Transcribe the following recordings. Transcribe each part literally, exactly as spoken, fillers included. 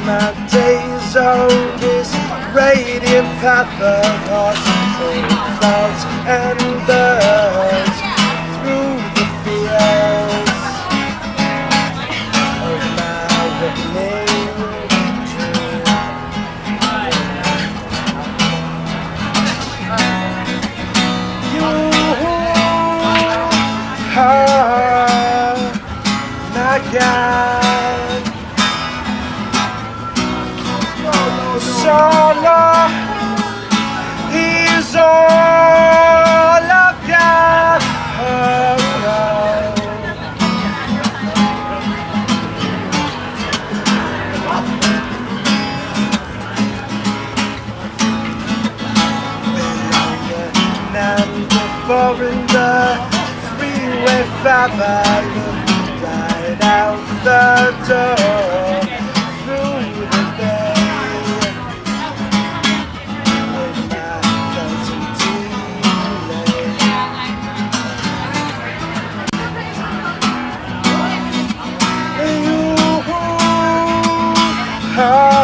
my days on this radiant path of hearts and clouds and birds through the fields of my reckoning dream. You are my guide. Solo, he's all I've got. Oh, oh. And before in the freeway five, I looked right out the door through the day. Oh,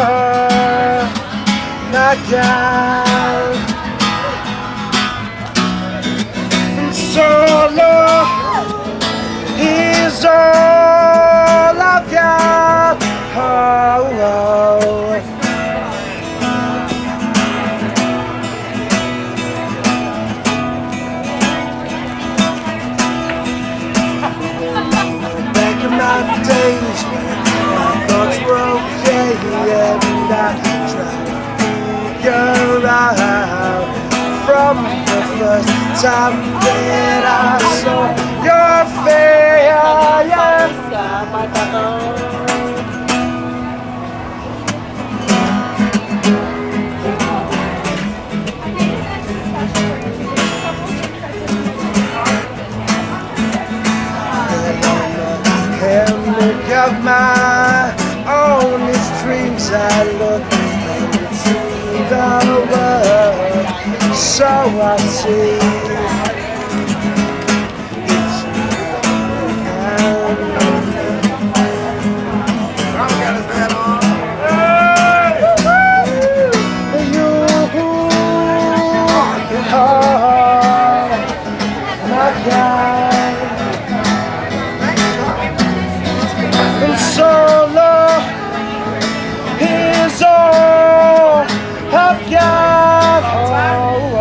my God, solo is all I've got. Oh, oh. Back in my days when my thoughts were okay, and I tried to figure out from the first time that I saw your face. Of my honest dreams, I look into the world, so I see it's you are my God. Solo is all I've got. Oh, oh.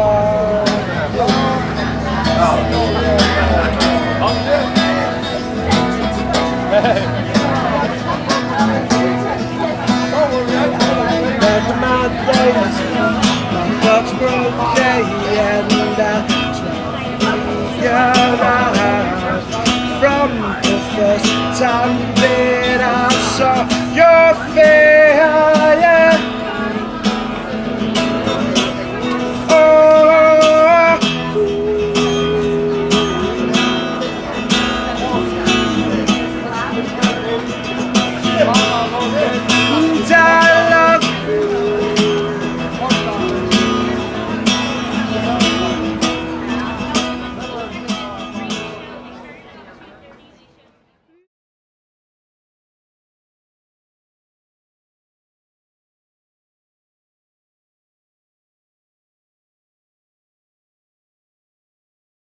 Back in my days, my thoughts were okay, and I tried to figure out from the first time.